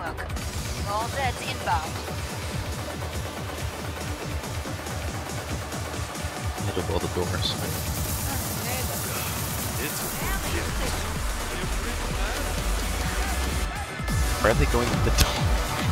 work. All deads inbound. Middle of all the doors. Why are they going to the door?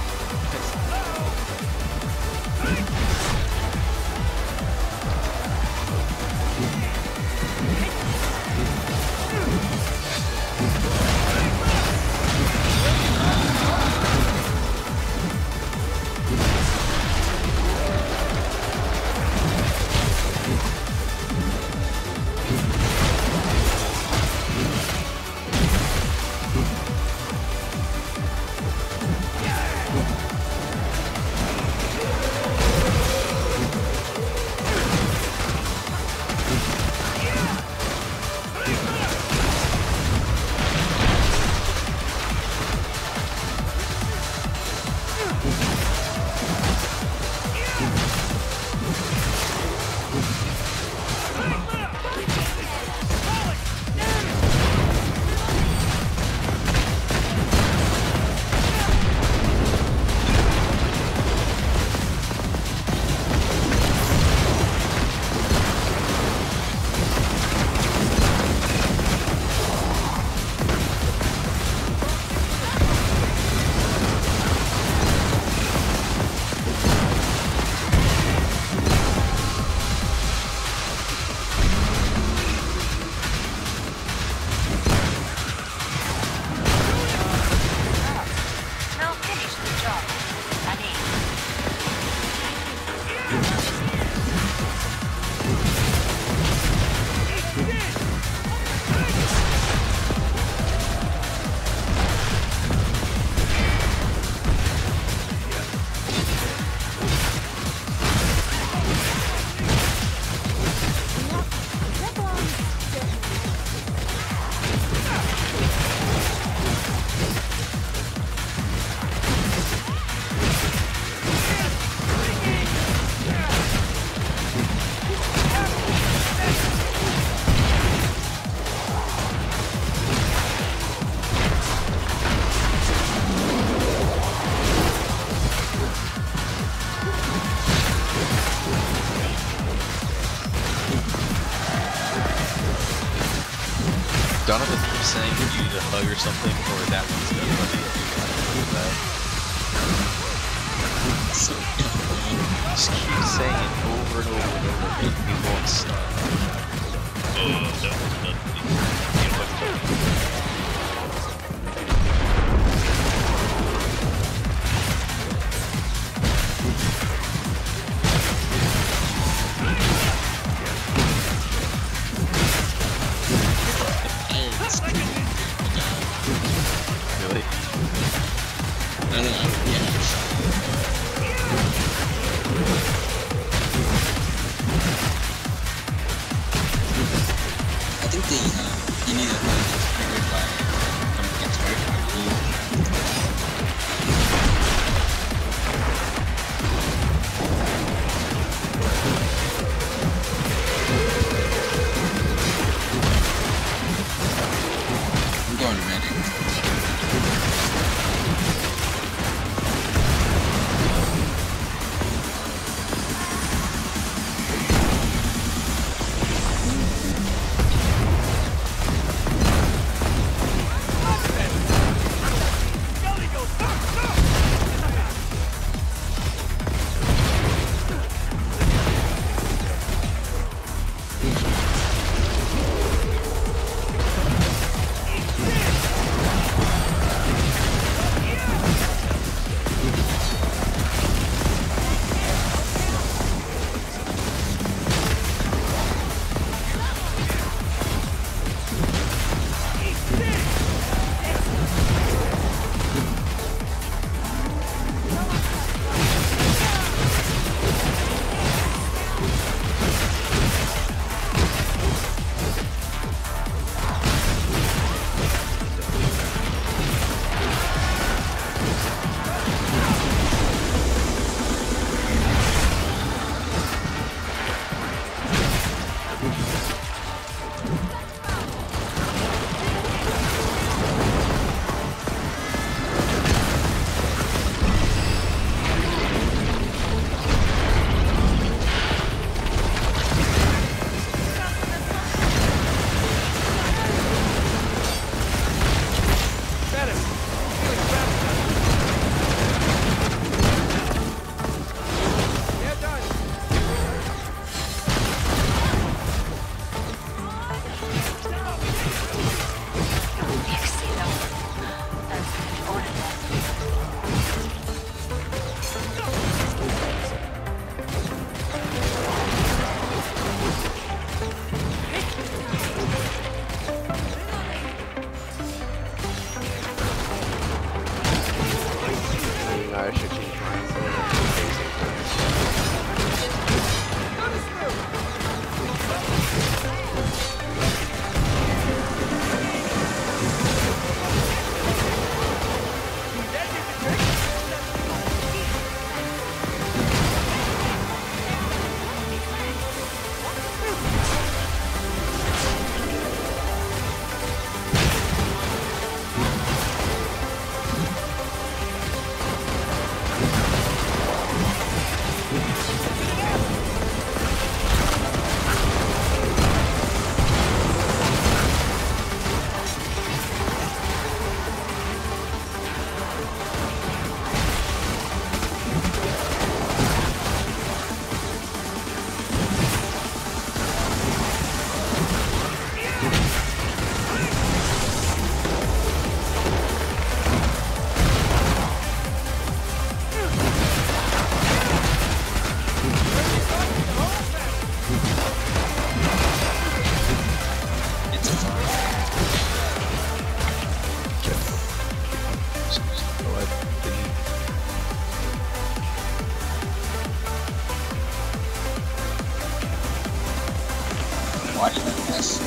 Donovan keeps saying you need a hug or something, or that one's gonna just keep saying it over and over and over again. He won't stop. Really? I don't know, yeah. I think you need a hug that's triggered by something that's very hard to you. I'm going medic. too far. Why did I miss?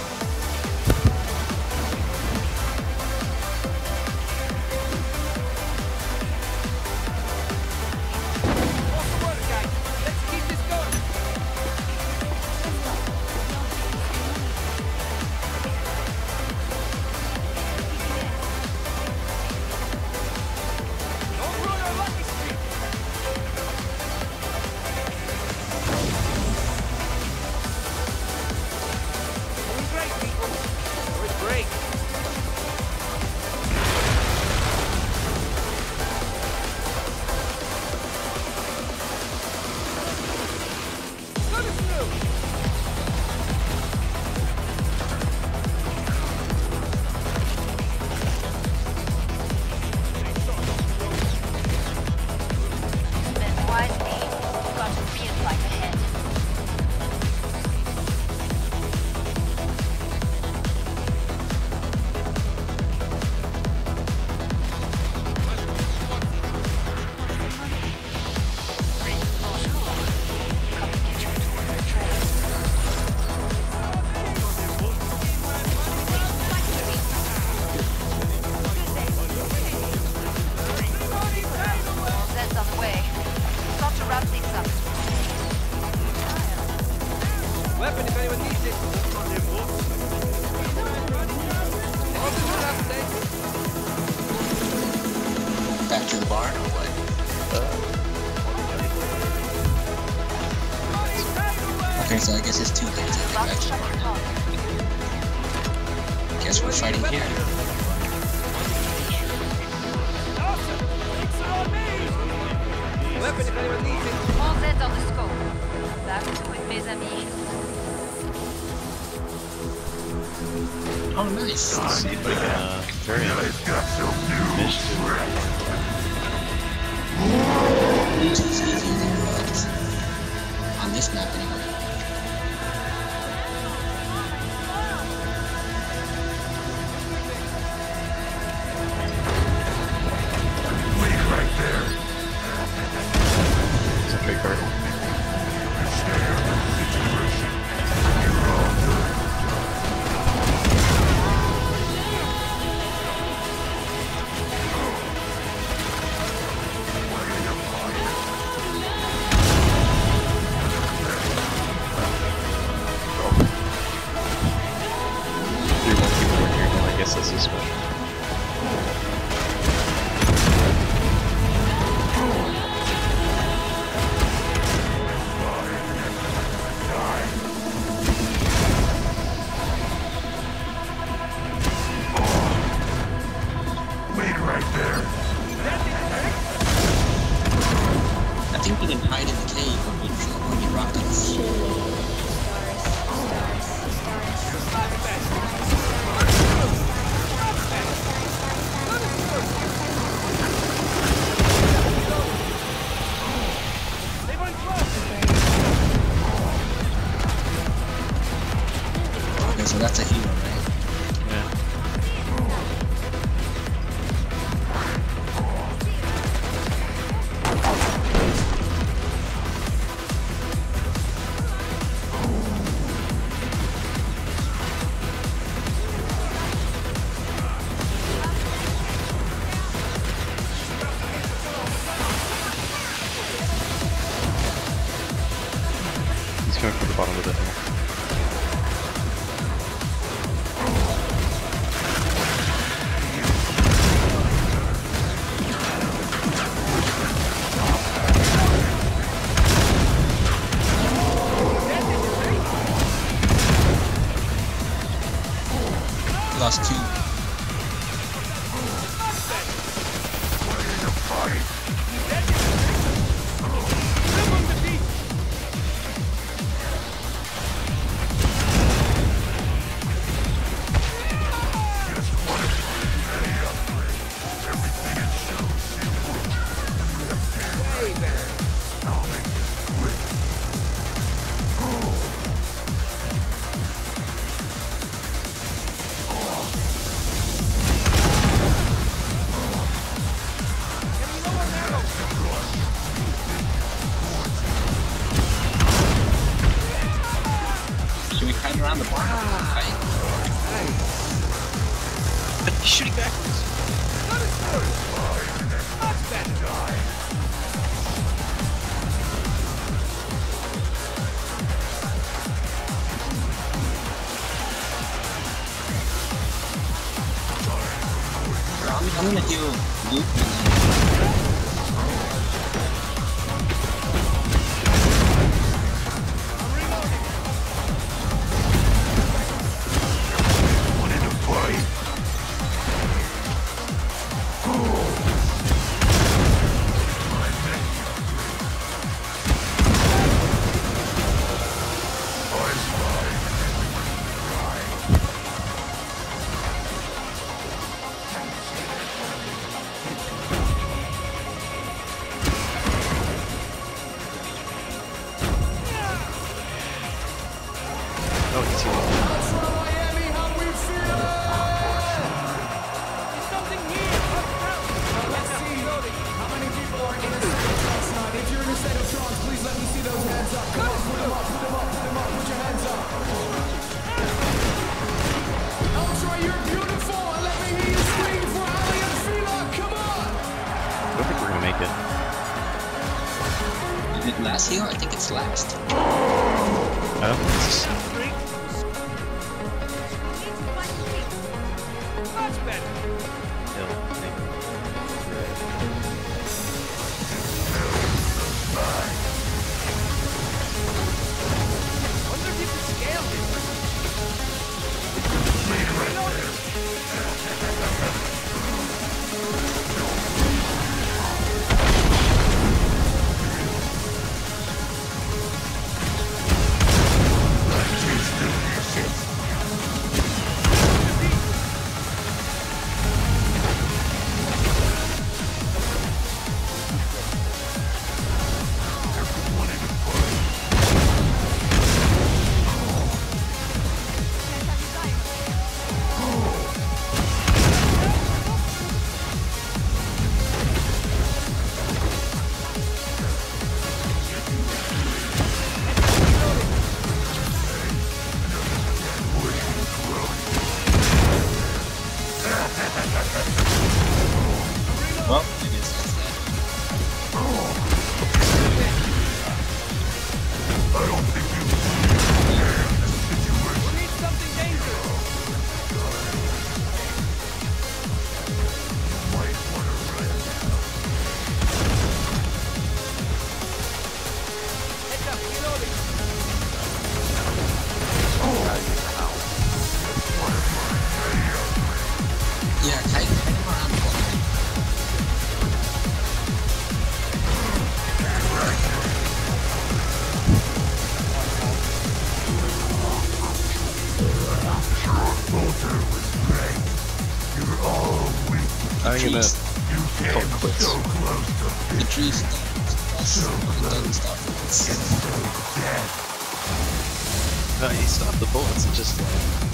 Back to the barn or what? Okay, so I guess it's too late to get back to the barn now. Guess we're fighting here. Weapon if anyone needs it. All set on the scope. Back to it, mes amis. Oh, nice. Seems like a very initiative. This is easier than it was. On this map, anyway. Wait right there. It's a big hurdle. I guess this is special. Wait right there. I think we can hide in the cave when we rock us. Okay, so that's a hero, right? Yeah. He's coming from the bottom of the hill. Lost two. He's shooting backwards. I'm gonna do loop. Wanted to fight. Oh, he's here. I don't think we're gonna make it. Is it last here? I think it's last. Oh, Well, I guess that's that. I don't think you We need something dangerous. might want to rest. Heads up, reloading. Yeah, kite him around the corner. Bolter was great. You're all weak. I'm gonna You call came quits. so close to The tree stopped. So Don't stop. so dead. No, he stopped the bullets. It just like